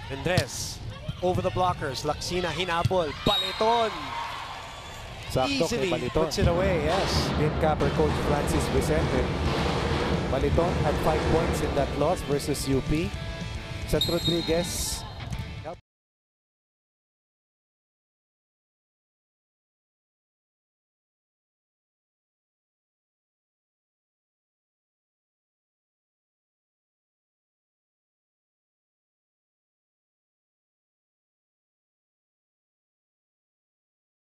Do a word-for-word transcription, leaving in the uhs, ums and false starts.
Andres, over the blockers. Laksina, hinabol. Baliton. Sakto Easily kay Baliton. puts it away, yes. In capper coach Francis Vicente. Baliton had five points in that loss versus U P. Seth Rodriguez